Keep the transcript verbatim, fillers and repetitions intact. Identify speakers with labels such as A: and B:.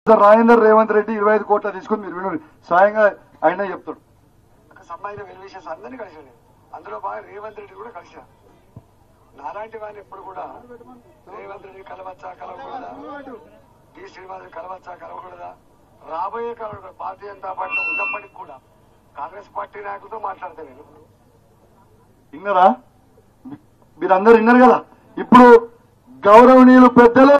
A: రాజేందర్ రేవంత్ రెడ్డి ఇరవై ఐదు కోట్ల తీసుకుని మీరు విను స్వయంగా ఆయన చెప్తాడు. సంబంధించిన వెల్విషన్స్ అందరినీ కలిసాను. అందులో బాగా రేవంత్ రెడ్డి కూడా కలిసా. నాలాంటి వాడిని ఎప్పుడు కూడా రేవంత్ రెడ్డి కలవచ్చా కలవకూడదా, డి శ్రీనివాస్ కలవచ్చా కలవకూడదా, రాబోయే కాలంలో భారతీయ జనతా పార్టీలో ఉన్నప్పటికీ కూడా కాంగ్రెస్ పార్టీ నాయకులతో మాట్లాడతా నేను. విన్నారా? మీరందరూ విన్నారు కదా. ఇప్పుడు గౌరవనీయులు పెద్దలు